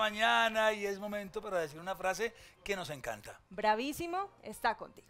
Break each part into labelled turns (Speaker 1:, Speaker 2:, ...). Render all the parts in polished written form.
Speaker 1: mañana y es momento para decir una frase que nos encanta.
Speaker 2: Bravísimo está contigo.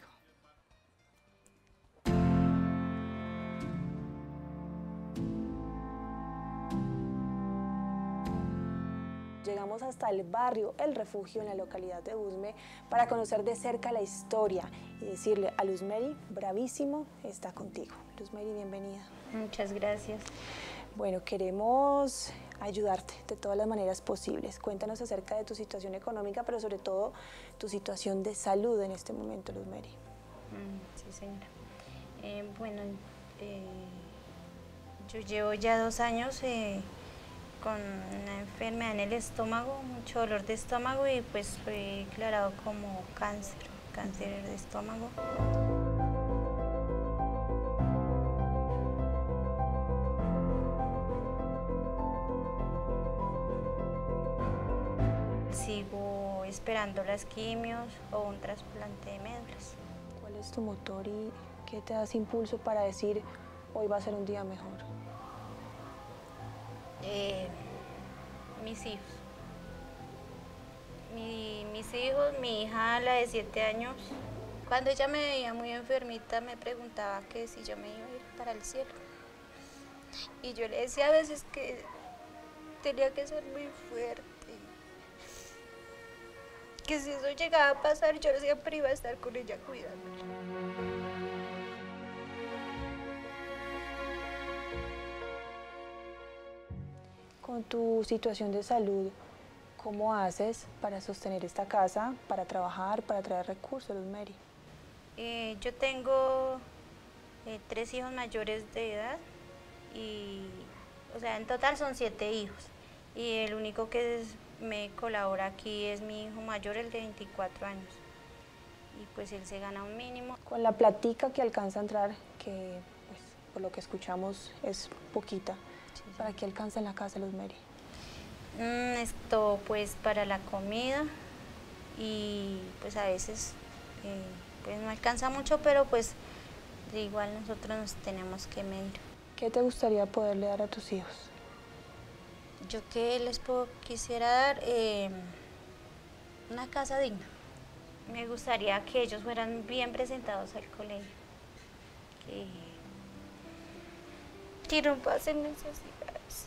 Speaker 3: Llegamos hasta el barrio El Refugio en la localidad de Usme para conocer de cerca la historia y decirle a Luz Mary, bravísimo está contigo. Luz Mary, bienvenida.
Speaker 4: Muchas gracias.
Speaker 3: Bueno, queremos ayudarte de todas las maneras posibles. Cuéntanos acerca de tu situación económica, pero sobre todo tu situación de salud en este momento, Luz Mary.
Speaker 4: Sí, señora. Bueno, yo llevo ya 2 años con una enfermedad en el estómago, mucho dolor de estómago y pues fue declarado como cáncer de estómago. Sigo esperando las quimios o un trasplante de médulas.
Speaker 3: ¿Cuál es tu motor y qué te da ese impulso para decir hoy va a ser un día mejor?
Speaker 4: Mis hijos. Mis hijos, mi hija, la de 7 años, cuando ella me veía muy enfermita me preguntaba que si yo me iba a ir para el cielo. Y yo le decía a veces que tenía que ser muy fuerte, que si eso llegaba a pasar yo siempre iba a estar con ella cuidándola.
Speaker 3: Con tu situación de salud, ¿cómo haces para sostener esta casa, para trabajar, para traer recursos, Luz Mary?
Speaker 4: Yo tengo 3 hijos mayores de edad y, o sea, en total son 7 hijos. Y el único que me colabora aquí es mi hijo mayor, el de 24 años. Y pues él se gana un mínimo.
Speaker 3: Con la platica que alcanza a entrar, que pues, por lo que escuchamos es poquita,
Speaker 4: Sí, sí.
Speaker 3: ¿para qué alcanza en la casa, Luz Mary?
Speaker 4: Esto pues para la comida y pues a veces pues no alcanza mucho, pero pues de igual nosotros nos tenemos que medir.
Speaker 3: ¿Qué te gustaría poderle dar a tus hijos?
Speaker 4: Yo que quisiera dar una casa digna. Me gustaría que ellos fueran bien presentados al colegio, que no pasen necesidades.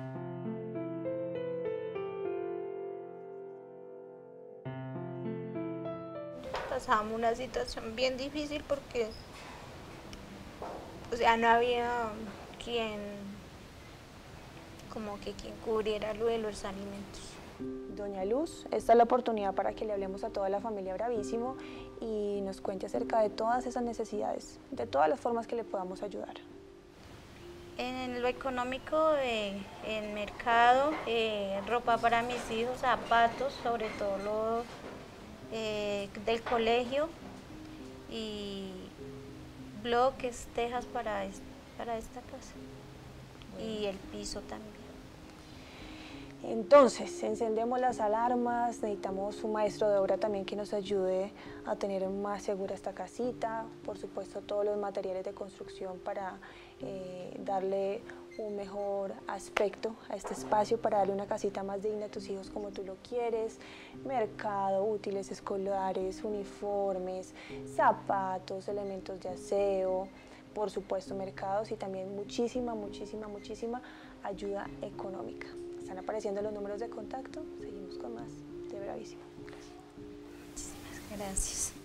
Speaker 4: Pasamos una situación bien difícil porque, o sea, no había quien cubriera lo de los alimentos.
Speaker 3: Doña Luz, esta es la oportunidad para que le hablemos a toda la familia Bravísimo y nos cuente acerca de todas esas necesidades, de todas las formas que le podamos ayudar.
Speaker 4: En lo económico, en mercado, ropa para mis hijos, zapatos, sobre todo los del colegio y bloques, tejas para esta casa. Bueno. Y el piso también.
Speaker 3: Entonces, encendemos las alarmas, necesitamos un maestro de obra también que nos ayude a tener más segura esta casita, por supuesto todos los materiales de construcción para darle un mejor aspecto a este espacio, para darle una casita más digna a tus hijos como tú lo quieres, mercado, útiles escolares, uniformes, zapatos, elementos de aseo, por supuesto mercados y también muchísima ayuda económica. Están apareciendo los números de contacto, seguimos con más de Bravísimo.
Speaker 4: Muchísimas gracias.